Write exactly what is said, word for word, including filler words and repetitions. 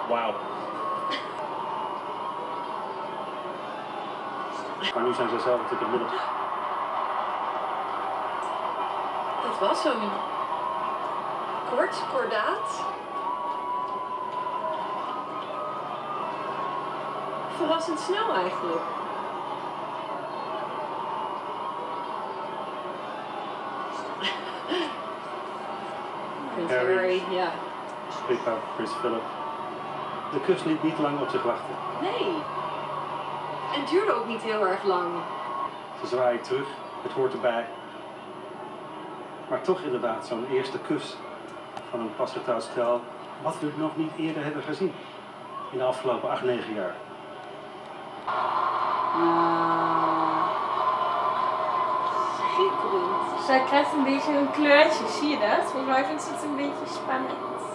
Wauw. Maar nu zijn ze zelf natuurlijk inmiddels. Dat was zo'n kort kordaat. Verrassend snel eigenlijk. Prins Harry. Harry, ja. Beschikbaar voor Prins Philip. De kus liet niet lang op zich wachten. Nee. En het duurde ook niet heel erg lang. Ze zwaaien terug, het hoort erbij. Maar toch inderdaad zo'n eerste kus van een pasgetrouwd stel, wat we nog niet eerder hebben gezien in de afgelopen acht, negen jaar. Ah. Schitterend. Zij krijgt een beetje een kleurtje, zie je dat? Volgens mij vindt ze het een beetje spannend.